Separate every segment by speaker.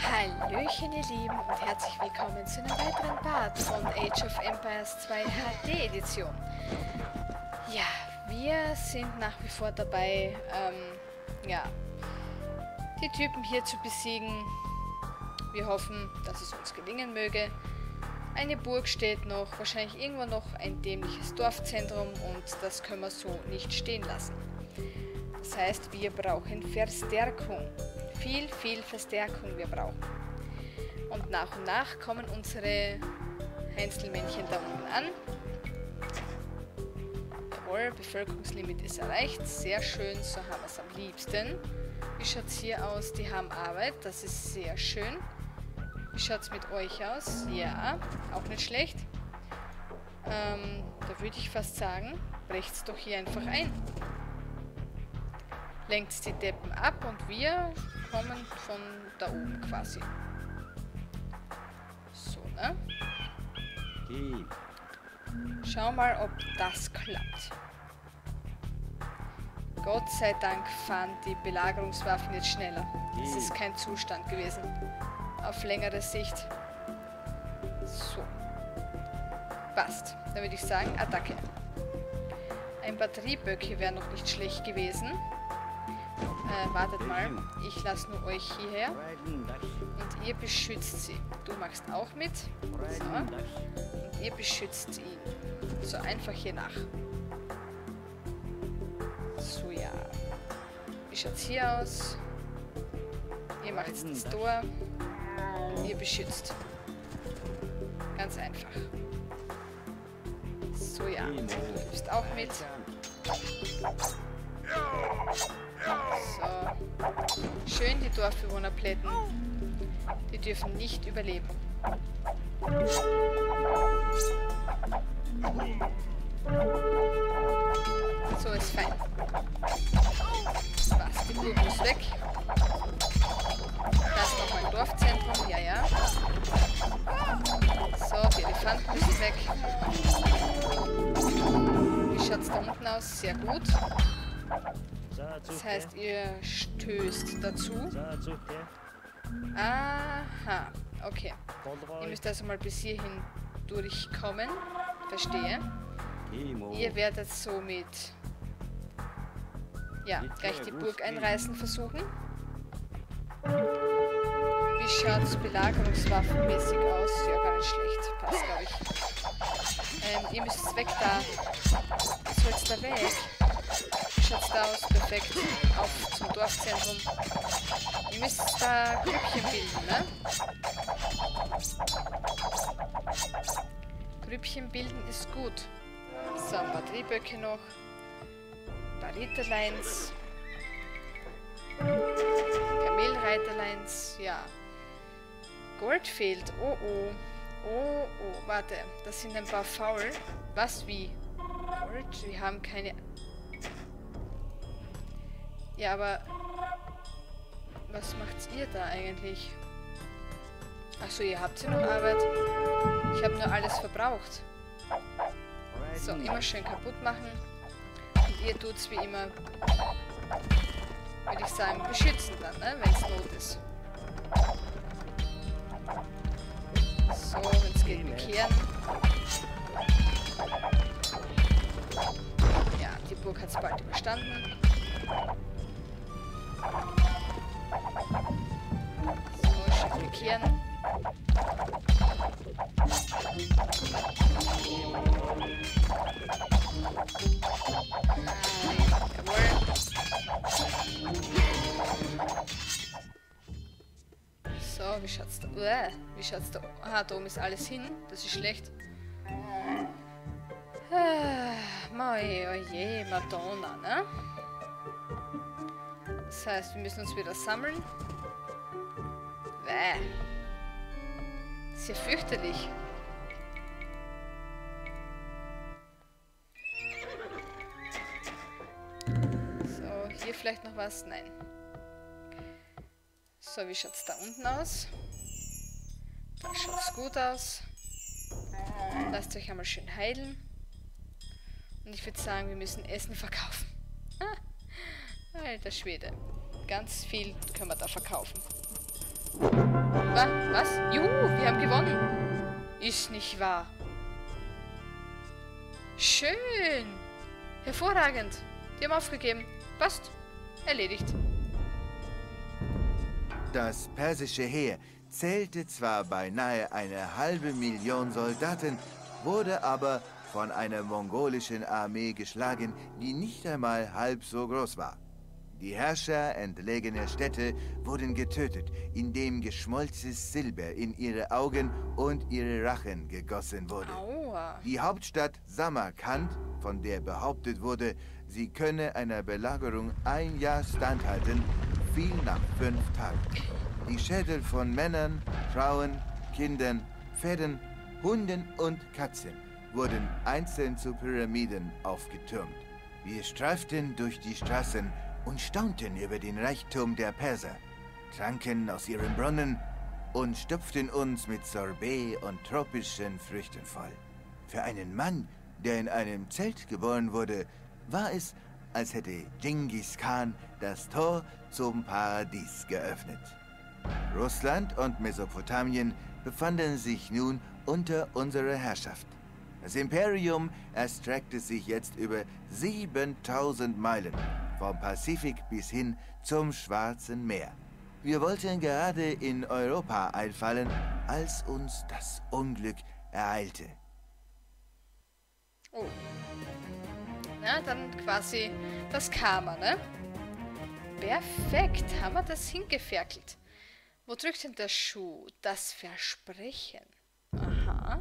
Speaker 1: Hallöchen ihr Lieben und herzlich willkommen zu einem weiteren Part von Age of Empires 2 HD Edition. Ja, wir sind nach wie vor dabei, die Typen hier zu besiegen. Wir hoffen, dass es uns gelingen möge. Eine Burg steht noch, wahrscheinlich irgendwo noch ein dämliches Dorfzentrum und das können wir so nicht stehen lassen. Das heißt, wir brauchen Verstärkung. Viel Verstärkung wir brauchen. Und nach kommen unsere Heinzelmännchen da unten an. Jawohl, Bevölkerungslimit ist erreicht. Sehr schön, so haben wir es am liebsten. Wie schaut es hier aus? Die haben Arbeit, das ist sehr schön. Wie schaut es mit euch aus? Ja, auch nicht schlecht. Da würde ich fast sagen, brecht's doch hier einfach ein. Lenkt die Deppen ab und wir kommen von da oben quasi. So, ne? Schau mal, ob das klappt. Gott sei Dank fahren die Belagerungswaffen jetzt schneller. Das ist kein Zustand gewesen. Auf längere Sicht. So. Passt. Dann würde ich sagen, Attacke. Ein Batterieböcke wäre noch nicht schlecht gewesen. Wartet mal. Ich lasse nur euch hierher. Und ihr beschützt sie. Du machst auch mit. So. Und ihr beschützt ihn. So, einfach hier nach. So, ja. Wie schaut es hier aus? Ihr macht jetzt das Tor. Ihr beschützt. Ganz einfach. So, ja. Du hilfst auch mit. So. Schön die Dorfbewohner plätten. Die dürfen nicht überleben. So ist fein. Was? Die Burg muss weg. Da ist nochmal ein Dorfzentrum. Ja, ja. So, die Elefanten müssen weg. Wie schaut es da unten aus? Sehr gut. Das heißt, ihr stößt dazu. Aha, okay. Ihr müsst also mal bis hierhin durchkommen. Verstehe. Ihr werdet somit gleich die Burg einreißen versuchen. Wie schaut es belagerungswaffenmäßig aus? Ja, gar nicht schlecht. Passt, glaube ich. Ihr müsst weg da. Was soll's da weg? Wie schaut's da aus? Perfekt. Auf zum Dorfzentrum. Ihr müsst da Grüppchen bilden, ne? Grüppchen bilden ist gut. So, ein paar Drehböcke noch. Ein paar Ritterleins. Kamelreiterleins, ja. Gold fehlt. Oh, oh. Oh, oh. Warte, das sind ein paar faul. Was, wie? Gold? Wir haben keine... Ja, aber... Was macht ihr da eigentlich? Achso, ihr habt ja noch Arbeit. Ich habe nur alles verbraucht. So, immer schön kaputt machen. Und ihr tut's wie immer, würde ich sagen, beschützen dann, ne? Wenn es Not ist. So, wenn es geht, bekehren. Ja, die Burg hat es bald überstanden. So, schön bekehren. Jawohl. So, wie schaut's da? Wie schaut's da? Aha, da oben ist alles hin. Das ist schlecht. Oje, Madonna, ne? Das heißt, wir müssen uns wieder sammeln. Das ist ja fürchterlich. So, hier vielleicht noch was? Nein. So, wie schaut es da unten aus? Da schaut es gut aus. Lasst euch einmal schön heilen. Und ich würde sagen, wir müssen Essen verkaufen. Alter Schwede. Ganz viel können wir da verkaufen. Was? Juhu, wir haben gewonnen. Ist nicht wahr. Schön. Hervorragend. Die haben aufgegeben. Passt. Erledigt.
Speaker 2: Das persische Heer zählte zwar beinahe 500.000 Soldaten, wurde aber von einer mongolischen Armee geschlagen, die nicht einmal halb so groß war. Die Herrscher entlegener Städte wurden getötet, indem geschmolzenes Silber in ihre Augen und ihre Rachen gegossen wurde.
Speaker 1: Aua.
Speaker 2: Die Hauptstadt Samarkand, von der behauptet wurde, sie könne einer Belagerung 1 Jahr standhalten, fiel nach 5 Tagen. Die Schädel von Männern, Frauen, Kindern, Pferden, Hunden und Katzen wurden einzeln zu Pyramiden aufgetürmt. Wir streiften durch die Straßen und staunten über den Reichtum der Perser, tranken aus ihren Brunnen und stopften uns mit Sorbet und tropischen Früchten voll. Für einen Mann, der in einem Zelt geboren wurde, war es, als hätte Genghis Khan das Tor zum Paradies geöffnet. Russland und Mesopotamien befanden sich nun unter unserer Herrschaft. Das Imperium erstreckte sich jetzt über 7000 Meilen, vom Pazifik bis hin zum Schwarzen Meer. Wir wollten gerade in Europa einfallen, als uns das Unglück ereilte.
Speaker 1: Oh. Na, dann quasi das Karma, ne? Perfekt, haben wir das hingeferkelt. Wo drückt denn der Schuh? Das Versprechen. Aha.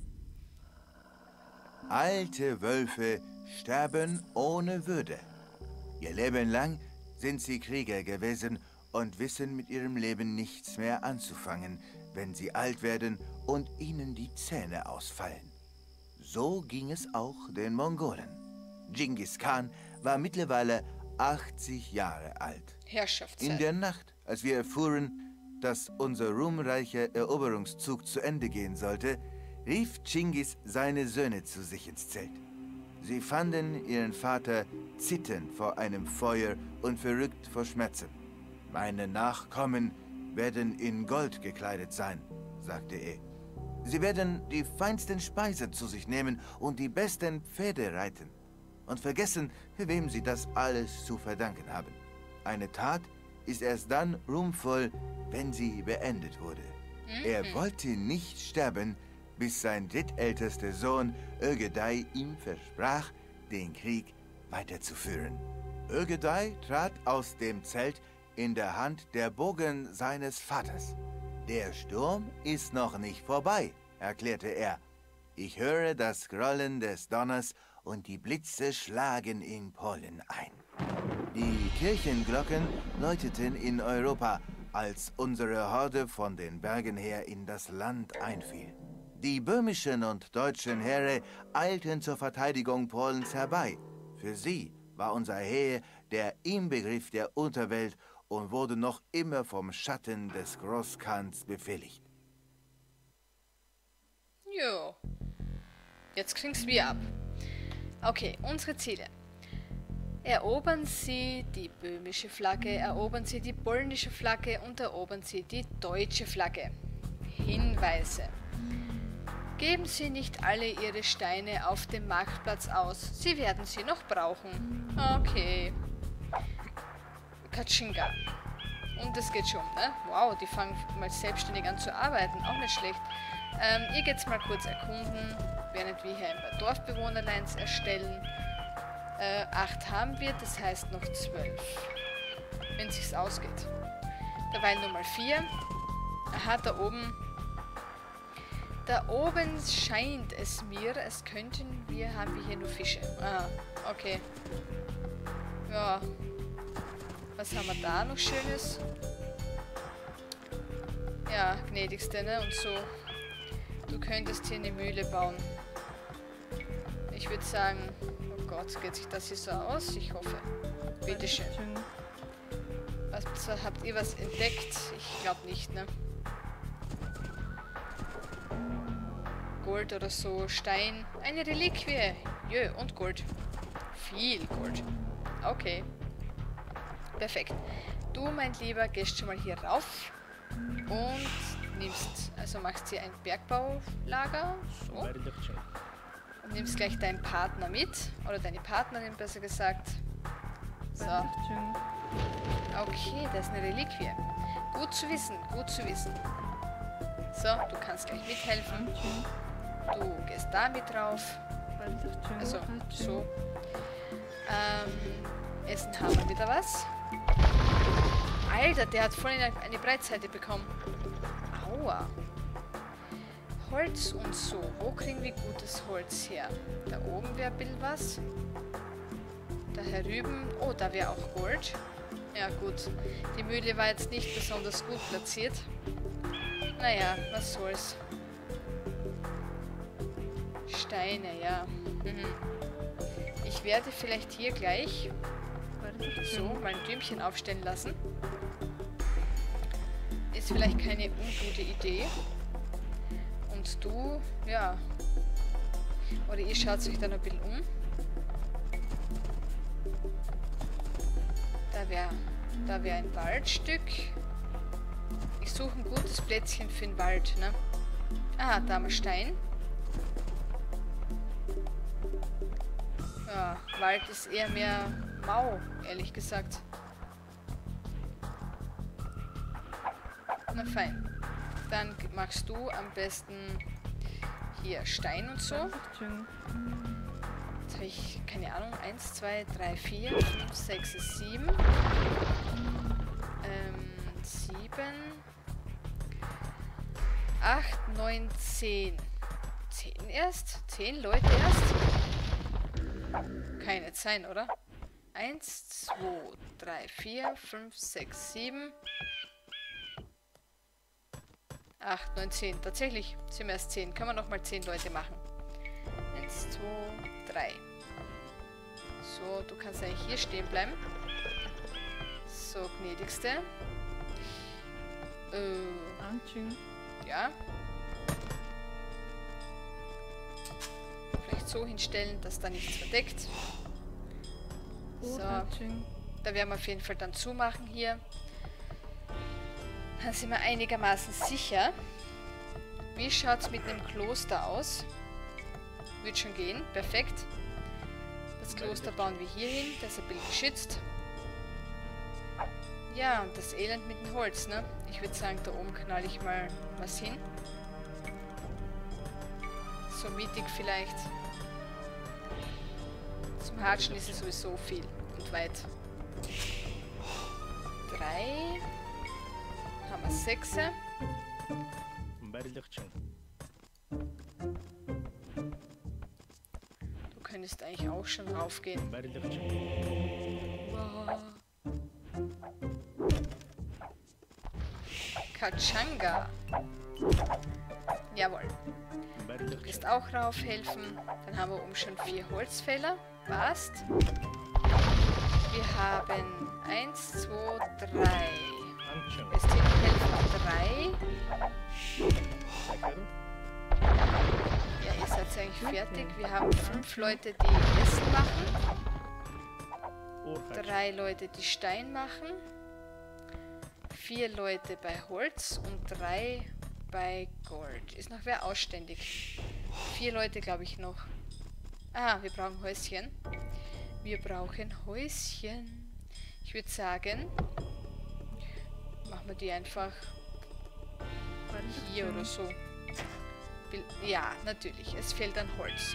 Speaker 2: Alte Wölfe sterben ohne Würde. Ihr Leben lang sind sie Krieger gewesen und wissen mit ihrem Leben nichts mehr anzufangen, wenn sie alt werden und ihnen die Zähne ausfallen. So ging es auch den Mongolen. Genghis Khan war mittlerweile 80 Jahre alt.
Speaker 1: Herrschaftszeit.
Speaker 2: In der Nacht, als wir erfuhren, dass unser ruhmreicher Eroberungszug zu Ende gehen sollte, rief Genghis seine Söhne zu sich ins Zelt. Sie fanden ihren Vater zitternd vor einem Feuer und verrückt vor Schmerzen. »Meine Nachkommen werden in Gold gekleidet sein«, sagte er. »Sie werden die feinsten Speisen zu sich nehmen und die besten Pferde reiten. Und vergessen, wem sie das alles zu verdanken haben. Eine Tat ist erst dann ruhmvoll, wenn sie beendet wurde. Er wollte nicht sterben, bis sein drittältester Sohn Ögedei ihm versprach, den Krieg weiterzuführen. Ögedei trat aus dem Zelt in der Hand der Bogen seines Vaters. »Der Sturm ist noch nicht vorbei«, erklärte er. »Ich höre das Grollen des Donners und die Blitze schlagen in Polen ein.« Die Kirchenglocken läuteten in Europa, als unsere Horde von den Bergen her in das Land einfiel. Die böhmischen und deutschen Heere eilten zur Verteidigung Polens herbei. Für sie war unser Heer der Inbegriff der Unterwelt und wurde noch immer vom Schatten des Großkhans befehligt.
Speaker 1: Jo. Jetzt klingt's mir ab. Okay, unsere Ziele. Erobern Sie die böhmische Flagge, erobern Sie die polnische Flagge und erobern Sie die deutsche Flagge. Hinweise. Geben Sie nicht alle Ihre Steine auf dem Marktplatz aus. Sie werden sie noch brauchen. Okay. Katschinga. Und das geht schon, ne? Wow, die fangen mal selbstständig an zu arbeiten. Auch nicht schlecht. Ihr geht's mal kurz erkunden, während wir hier ein paar Dorfbewohnerlines erstellen. 8 haben wir, das heißt noch 12. Wenn es sich ausgeht. Derweil Nummer 4. Aha, da oben. Da oben scheint es mir, als könnten wir, haben wir hier nur Fische. Ah, okay. Ja. Was haben wir da noch Schönes? Ja, gnädigste, ne? Und so. Du könntest hier eine Mühle bauen. Ich würde sagen, oh Gott, geht sich das hier so aus? Ich hoffe. Bitteschön. Was, habt ihr was entdeckt? Ich glaube nicht, ne? Gold oder so, Stein, eine Reliquie. Jö, und Gold. Viel Gold. Okay. Perfekt. Du, mein Lieber, gehst schon mal hier rauf. Und nimmst, also machst hier ein Bergbaulager. So. Und nimmst gleich deinen Partner mit. Oder deine Partnerin, besser gesagt. So. Okay, das ist eine Reliquie. Gut zu wissen, gut zu wissen. So, du kannst gleich mithelfen. Du gehst da mit drauf. Also, so. Essen haben wir wieder was. Alter, der hat voll eine Breitseite bekommen. Aua. Holz und so. Wo kriegen wir gutes Holz her? Da oben wäre ein bisschen was. Da herüben. Oh, da wäre auch Gold. Ja gut. Die Mühle war jetzt nicht besonders gut platziert. Naja, was soll's. Steine, ja. Ich werde vielleicht hier gleich so mal ein Türmchen aufstellen lassen. Ist vielleicht keine ungute Idee. Und du, ja. Oder ihr schaut euch dann ein bisschen um. Da wäre ein Waldstück. Ich suche ein gutes Plätzchen für den Wald, ne? Ah, da haben wir Stein. Ja, Wald ist eher mehr mau, ehrlich gesagt. Na fein. Dann machst du am besten hier Stein und so. Jetzt habe ich, keine Ahnung, 1, 2, 3, 4, 5, 6, 7. 7. 8, 9, 10. 10 erst? 10 Leute erst? Kann nicht sein, oder? 1, 2, 3, 4, 5, 6, 7. 8, 9, 10. Tatsächlich sind wir erst 10. Können wir nochmal 10 Leute machen. 1, 2, 3. So, du kannst eigentlich hier stehen bleiben. So, gnädigste. Ja. Vielleicht so hinstellen, dass da nichts verdeckt. So. Da werden wir auf jeden Fall dann zumachen hier. Dann sind wir einigermaßen sicher. Wie schaut es mit einem Kloster aus? Wird schon gehen. Perfekt. Das Kloster bauen wir hier hin. Das ist ein bisschen geschützt. Ja, und das Elend mit dem Holz, ne? Ich würde sagen, da oben knall ich mal was hin. So mittig vielleicht. Zum Hatschen ist es sowieso viel und weit. 3. Haben wir 6. Du könntest eigentlich auch schon raufgehen. Wow. Kachanga. Jawohl. Du kannst auch raufhelfen. Dann haben wir oben schon 4 Holzfäller. Passt. Wir haben 1, 2, 3. Es sind helfen 3. Ja, ihr seid eigentlich fertig. Wir haben 5 Leute, die Essen machen. 3 Leute, die Stein machen. 4 Leute bei Holz und 3 bei Gold. Ist noch wer ausständig? 4 Leute, glaube ich, noch. Ah, wir brauchen Häuschen. Wir brauchen Häuschen. Ich würde sagen, machen wir die einfach hier oder so. Ja, natürlich. Es fehlt an Holz.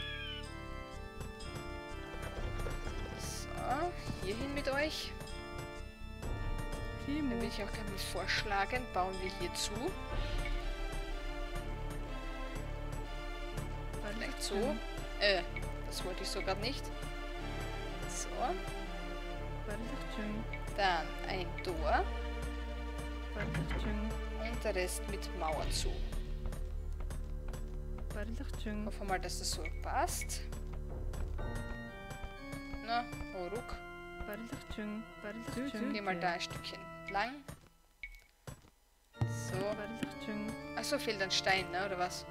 Speaker 1: So, hier hin mit euch. Dann würde ich auch gerne vorschlagen, bauen wir hier zu. Vielleicht so. Das wollte ich so gerade nicht. So. Dann ein Tor. Und der Rest mit Mauer zu. Hoffen wir mal, dass das so passt. Na, oh ruck. Geh mal da ein Stückchen lang. So. Achso, fehlt ein Stein, ne? Oder was?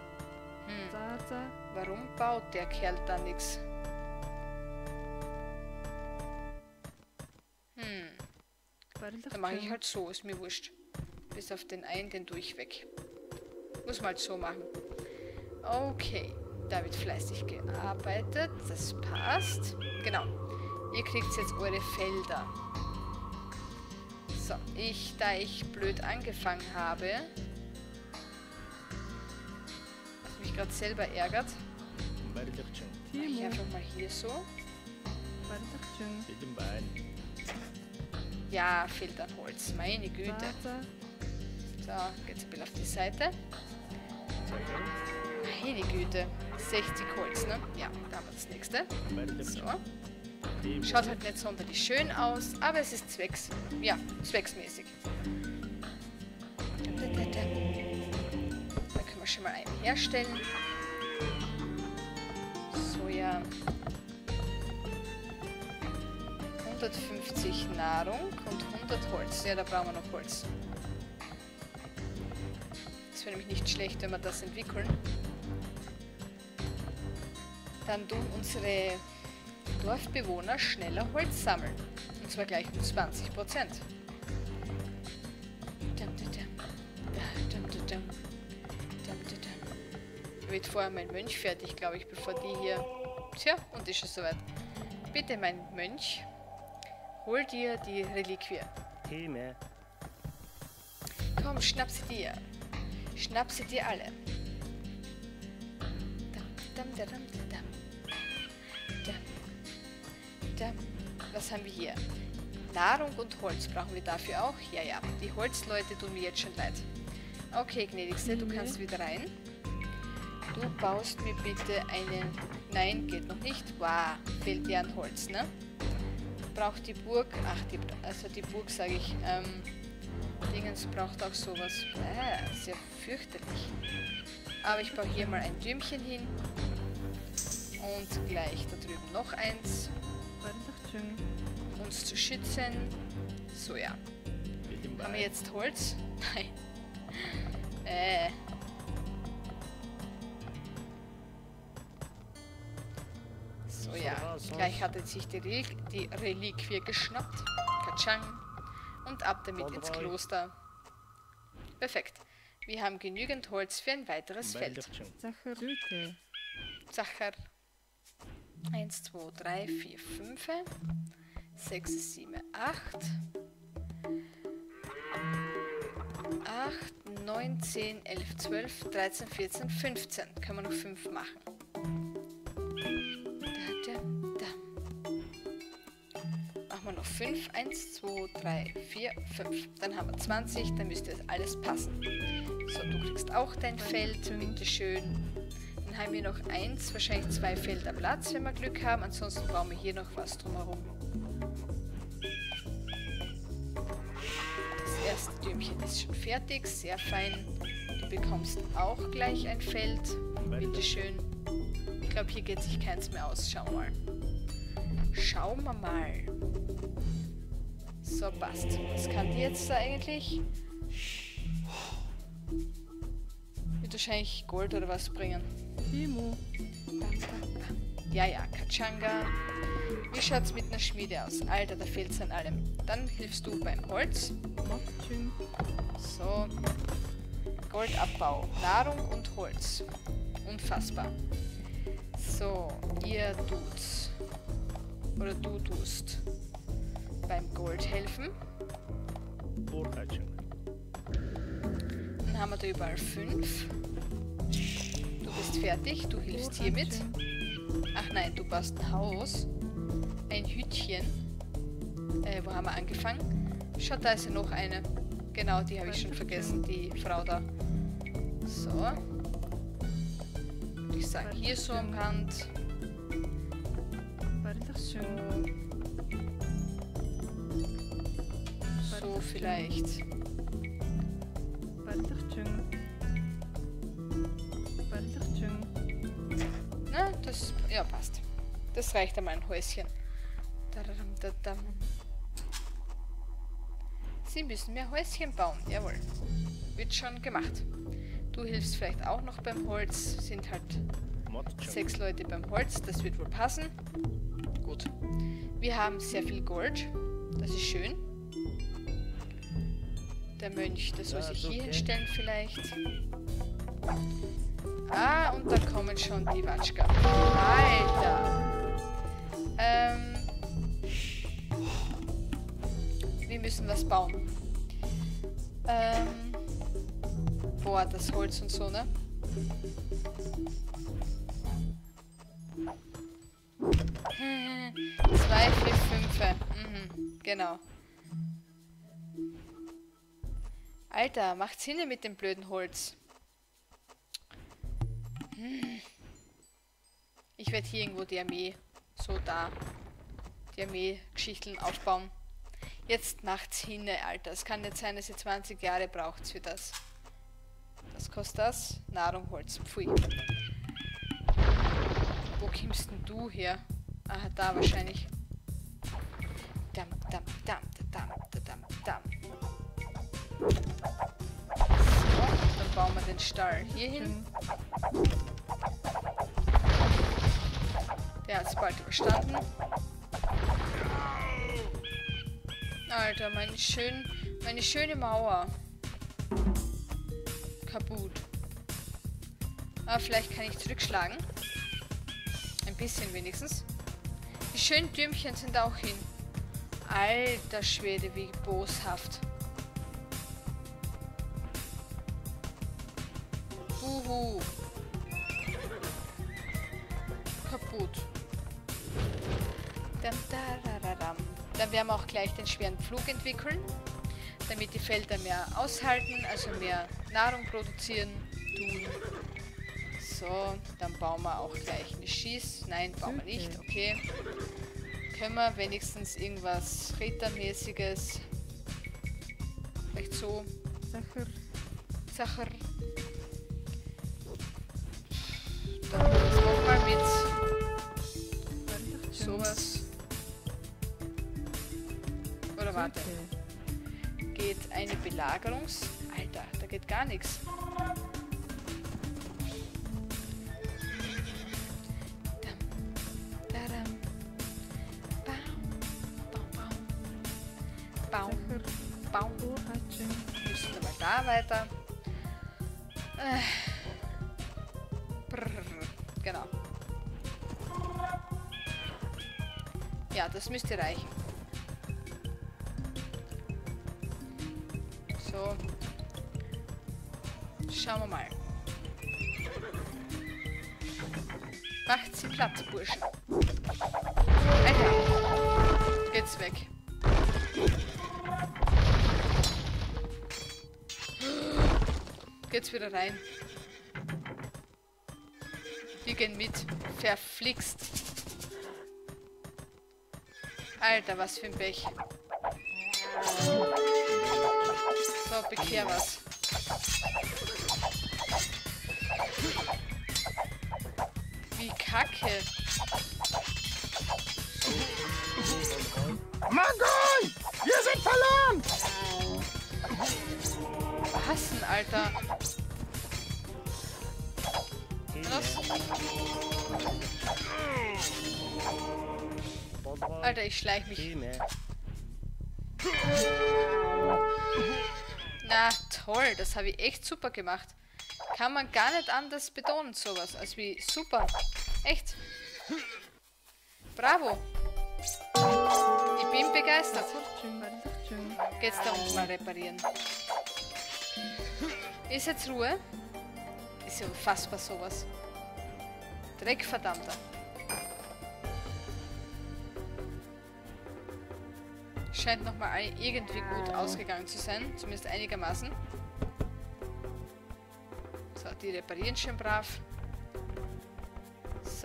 Speaker 1: Warum baut der Kerl da nichts? Dann mache ich halt so, ist mir wurscht. Bis auf den einen, den durchweg. Muss man halt so machen. Okay, da wird fleißig gearbeitet. Das passt. Genau. Ihr kriegt jetzt eure Felder. So, da ich blöd angefangen habe, was mich gerade selber ärgert, mache ich einfach mal hier so. Ja, fehlt dann Holz. Meine Güte. So, geht's ein bisschen auf die Seite. Meine Güte. 60 Holz, ne? Ja, da haben wir das nächste. So. Schaut halt nicht sonderlich schön aus, aber es ist zwecksmäßig. Da können wir schon mal einen herstellen. So, ja. 150 Nahrung und 100 Holz. Ja, da brauchen wir noch Holz. Das wäre nämlich nicht schlecht, wenn wir das entwickeln. Dann tun unsere Dorfbewohner schneller Holz sammeln. Und zwar gleich um 20%. Da wird vorher mein Mönch fertig, glaube ich, bevor die hier... Tja, und ist es soweit. Bitte, mein Mönch, hol dir die Reliquie. Komm, schnapp sie dir. Schnapp sie dir alle. Was haben wir hier? Nahrung und Holz brauchen wir dafür auch? Ja, ja. Die Holzleute tun mir jetzt schon leid. Okay, gnädigste, du kannst wieder rein. Du baust mir bitte einen... Nein, geht noch nicht. Wow, fehlt dir an Holz, ne? Braucht die Burg... Ach, die Burg, sage ich. Dingens braucht auch sowas. Sehr fürchterlich. Aber ich baue hier mal ein Türmchen hin. Und gleich da drüben noch eins. Uns zu schützen. So, ja. Haben wir jetzt Holz? Nein. So, ja. Gleich hat sich die Reliquie geschnappt. Katschang. Und ab damit ins Kloster. Perfekt. Wir haben genügend Holz für ein weiteres Feld. Sacher. 1, 2, 3, 4, 5, 6, 7, 8, 9, 10, 11, 12, 13, 14, 15. Können wir noch 5 machen. Machen wir noch 5. 1, 2, 3, 4, 5. Dann haben wir 20. Dann müsste das alles passen. So, du kriegst auch dein Feld. Bitteschön. Dann haben wir noch wahrscheinlich 2 Felder Platz, wenn wir Glück haben. Ansonsten brauchen wir hier noch was drumherum. Das erste Türmchen ist schon fertig, sehr fein. Du bekommst auch gleich ein Feld. Bitteschön. Ich glaube, hier geht sich keins mehr aus. Schauen wir mal. Schauen wir mal. So, passt. Was kann die jetzt da eigentlich? Wird wahrscheinlich Gold oder was bringen. Ja, ja, Katschanga. Wie schaut's mit einer Schmiede aus? Alter, da fehlt's an allem. Dann hilfst du beim Holz. So. Goldabbau. Nahrung und Holz. Unfassbar. So, ihr tut's. Oder du tust beim Gold helfen. Dann haben wir da überall 5. Du bist fertig, du hilfst hiermit. Ach nein, du baust ein Haus. Ein Hütchen. Wo haben wir angefangen? Schaut, da ist ja noch eine. Genau, die habe ich schon vergessen, die Frau da. So. Und ich sage hier so am Rand. So vielleicht. Na, das... Ja, passt. Das reicht einmal ein Häuschen. Sie müssen mehr Häuschen bauen. Jawohl. Wird schon gemacht. Du hilfst vielleicht auch noch beim Holz. Sind halt 6 Leute beim Holz. Das wird wohl passen. Gut. Wir haben sehr viel Gold. Das ist schön. Der Mönch, der soll sich hier hinstellen vielleicht. Ah, und da kommen schon die Watschka. Alter. Wir müssen was bauen. Boah, das Holz und so, ne? Zwei, vier, fünf. Genau. Alter, macht's hin mit dem blöden Holz. Ich werde hier irgendwo die Armee, so da, die Armee-Geschichten aufbauen. Jetzt macht's hin, Alter. Es kann nicht sein, dass ihr 20 Jahre braucht für das. Was kostet das? Nahrung, Holz. Pfui. Wo kommst denn du her? Aha, da wahrscheinlich. Dam, dam, dam, dam, dam, dam. So, dann bauen wir den Stall hier hin. Der hat es bald überstanden. Alter, meine schöne Mauer. Kaputt. Aber vielleicht kann ich zurückschlagen. Ein bisschen wenigstens. Die schönen Türmchen sind auch hin. Alter Schwede, wie boshaft. Uhu. Kaputt. Dann werden wir auch gleich den schweren Pflug entwickeln, damit die Felder mehr aushalten, also mehr Nahrung produzieren tun. So, dann bauen wir auch gleich eine Schieß. Nein, bauen wir nicht, okay. Können wir wenigstens irgendwas Rittermäßiges. Vielleicht so. Sacher. Dann nochmal mit sowas. Oder warte. Geht eine Belagerungs... Alter, da geht gar nichts. Baum. Müssen wir mal da weiter. Genau. Ja, das müsste reichen. So. Schauen wir mal. Macht sie platt, Burschen. Alter. Geht's weg. Geht's wieder rein. Die gehen mit. Verflixt. Alter, was für ein Pech. So, bekehr was. Wie kacke.
Speaker 3: Magoi! Wir sind verloren!
Speaker 1: Was denn, Alter? Was? Alter, ich schleich mich. Na toll, das habe ich echt super gemacht. Kann man gar nicht anders betonen, sowas, als wie super. Echt. Bravo. Ich bin begeistert. Geht's da unten mal reparieren. Ist jetzt Ruhe? Ist ja unfassbar sowas. Dreck, verdammter. Scheint nochmal irgendwie gut ausgegangen zu sein. Zumindest einigermaßen. So, die reparieren schön brav. So.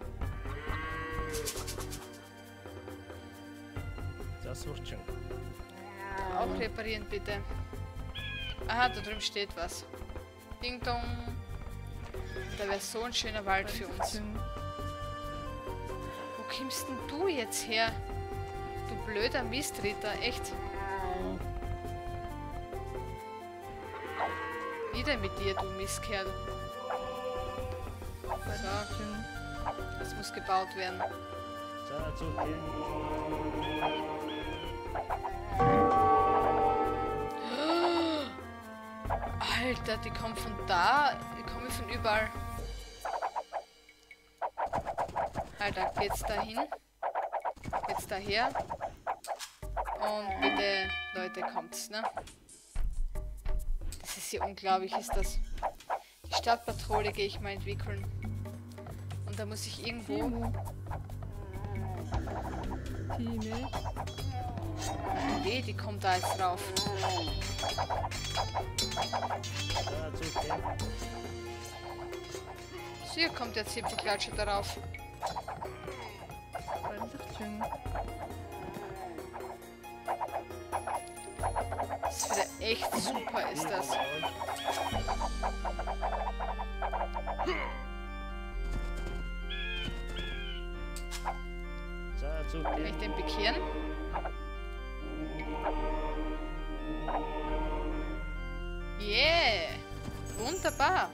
Speaker 3: Das wird schon.
Speaker 1: Auch reparieren, bitte. Aha, da drüben steht was. Ding dong. Da wäre so ein schöner Wald für uns. Wo kommst denn du jetzt her? Du blöder Mistreter, echt. Wieder mit dir, du Mistkerl. So. Das muss gebaut werden. Alter, die kommen von da. Die kommen von überall. Alter, geht's da hin? Geht's daher? Und bitte, Leute, kommt's, ne? Das ist ja unglaublich, ist das. Die Stadtpatrouille gehe ich mal entwickeln. Und da muss ich irgendwo...
Speaker 4: Timo.
Speaker 1: Weh, die kommt da jetzt rauf.
Speaker 3: Ja, ist okay.
Speaker 1: So, hier kommt der Zipfelklatscher darauf.
Speaker 4: Bardzo schön.
Speaker 1: Das ist wieder echt super, ist das.
Speaker 3: So, ist
Speaker 1: Kann
Speaker 3: okay.
Speaker 1: ich den bekehren? Yeah! Wunderbar!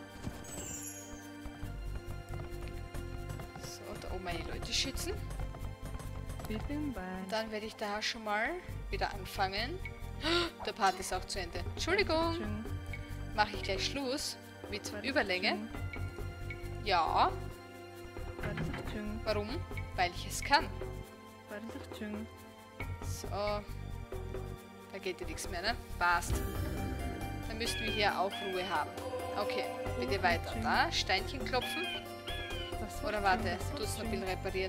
Speaker 1: So, da oben meine Leute schützen.
Speaker 4: Bitte bei.
Speaker 1: Dann werde ich da schon mal wieder anfangen. Der Part ist auch zu Ende. Entschuldigung!
Speaker 4: Schön.
Speaker 1: Mache ich gleich Schluss mit
Speaker 4: Bardzo
Speaker 1: Überlänge.
Speaker 4: schön.
Speaker 1: Ja,
Speaker 4: Bardzo schön.
Speaker 1: warum? Weil ich es kann.
Speaker 4: Bardzo schön.
Speaker 1: So. Da geht ja nichts mehr, ne? Passt. Dann müssten wir hier auch Ruhe haben. Okay, bitte weiter. Da, Steinchen klopfen.
Speaker 4: Das war
Speaker 1: Oder
Speaker 4: schön,
Speaker 1: warte,
Speaker 4: das war
Speaker 1: tut's noch ein
Speaker 4: schön.
Speaker 1: bisschen reparieren.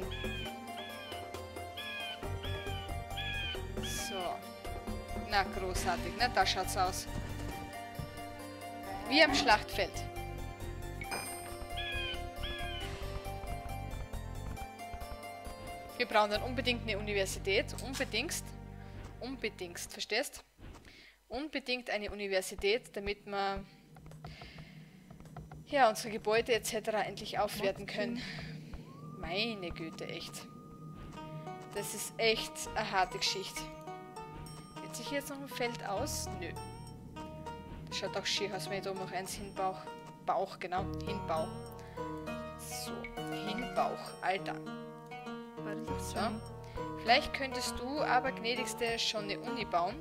Speaker 1: So. Na, großartig, ne? Da schaut's aus. Wie am Schlachtfeld. Wir brauchen dann unbedingt eine Universität. Unbedingt, verstehst? Unbedingt eine Universität, damit wir ja, unsere Gebäude etc. endlich aufwerten können. Meine Güte, echt. Das ist echt eine harte Geschichte. Geht sich jetzt noch ein Feld aus? Nö. Das schaut auch schier aus, wenn ich da oben noch eins hinbauch. Bauch, genau. Hinbau. So, Hinbauch. Alter.
Speaker 4: Bardzo
Speaker 1: So.
Speaker 4: schön.
Speaker 1: Vielleicht könntest du aber, gnädigste, schon eine Uni bauen.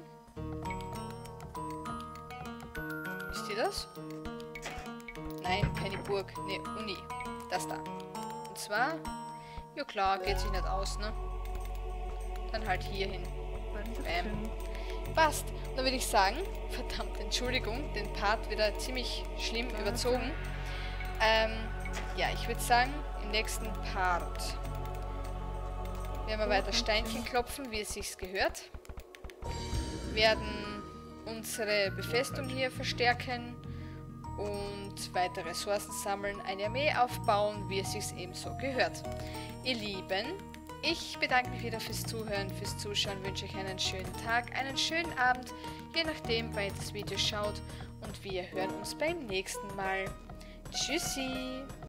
Speaker 1: Ist die das? Nein, keine Burg, eine Uni. Das da. Und zwar, ja klar, geht sich nicht aus, ne? Dann halt hier hin.
Speaker 4: Bardzo
Speaker 1: Bam.
Speaker 4: schön.
Speaker 1: Passt. Und dann würde ich sagen, verdammt, Entschuldigung, den Part wieder ziemlich schlimm überzogen. Ja, ich würde sagen, im nächsten Part werden wir weiter Steinchen klopfen, wie es sich gehört. Werden unsere Befestung hier verstärken und weitere Ressourcen sammeln, eine Armee aufbauen, wie es sich ebenso gehört. Ihr Lieben, ich bedanke mich wieder fürs Zuhören, fürs Zuschauen, wünsche euch einen schönen Tag, einen schönen Abend, je nachdem, wann ihr das Video schaut, und wir hören uns beim nächsten Mal. Tschüssi!